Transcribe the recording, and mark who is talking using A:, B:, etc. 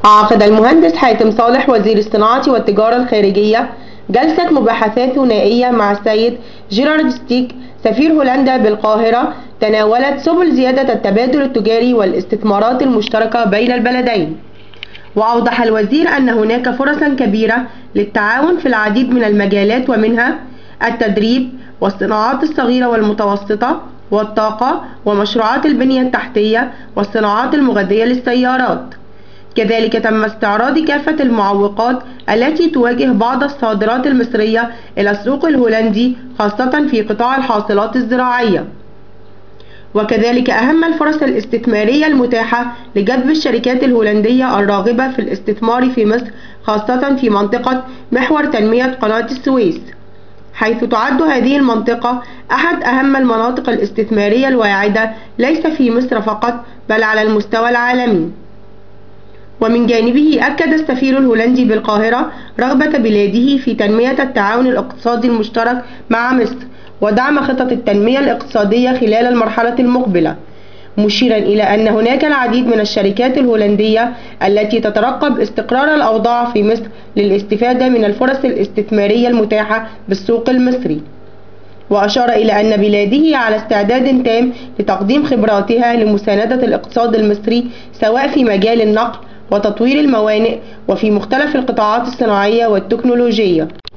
A: عقد المهندس حاتم صالح وزير الصناعة والتجارة الخارجية جلسة مباحثات ثنائية مع السيد جيرارد ستيك سفير هولندا بالقاهرة تناولت سبل زيادة التبادل التجاري والاستثمارات المشتركة بين البلدين. وأوضح الوزير أن هناك فرصا كبيرة للتعاون في العديد من المجالات، ومنها التدريب والصناعات الصغيرة والمتوسطة والطاقة ومشروعات البنية التحتية والصناعات المغذية للسيارات. كذلك تم استعراض كافة المعوقات التي تواجه بعض الصادرات المصرية إلى السوق الهولندي، خاصة في قطاع الحاصلات الزراعية، وكذلك أهم الفرص الاستثمارية المتاحة لجذب الشركات الهولندية الراغبة في الاستثمار في مصر، خاصة في منطقة محور تنمية قناة السويس، حيث تعد هذه المنطقة أحد أهم المناطق الاستثمارية الواعدة ليس في مصر فقط بل على المستوى العالمي. ومن جانبه أكد السفير الهولندي بالقاهرة رغبة بلاده في تنمية التعاون الاقتصادي المشترك مع مصر ودعم خطط التنمية الاقتصادية خلال المرحلة المقبلة، مشيرا إلى أن هناك العديد من الشركات الهولندية التي تترقب استقرار الأوضاع في مصر للاستفادة من الفرص الاستثمارية المتاحة بالسوق المصري. وأشار إلى أن بلاده على استعداد تام لتقديم خبراتها لمساندة الاقتصاد المصري، سواء في مجال النقل وتطوير الموانئ وفي مختلف القطاعات الصناعية والتكنولوجية.